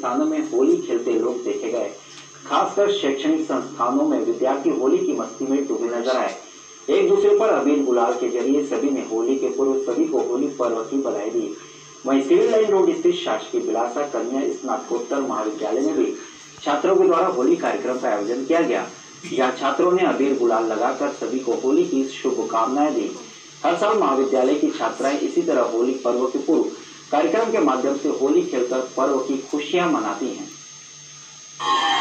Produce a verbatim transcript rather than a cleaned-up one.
स्थानों में होली खेलते लोग देखे गए। खासकर शैक्षणिक संस्थानों में विद्यार्थी होली की मस्ती में डूबे नजर आए। एक दूसरे पर अबीर गुलाल के जरिए सभी ने होली के पूर्व सभी को होली पर्व की बधाई दी। वहीं सिविल लाइन रोड स्थित शासकीय बिलासा कन्या स्नातकोत्तर महाविद्यालय में भी छात्रों के द्वारा होली कार्यक्रम का आयोजन किया गया, जहाँ छात्रों ने अबीर गुलाल लगाकर सभी को होली की शुभकामनाएं दी। हर साल महाविद्यालय की छात्राएं इसी तरह होली पर्व के पूर्व कार्यक्रम के माध्यम से होली खेलकर पर्व की खुशियां मनाती हैं।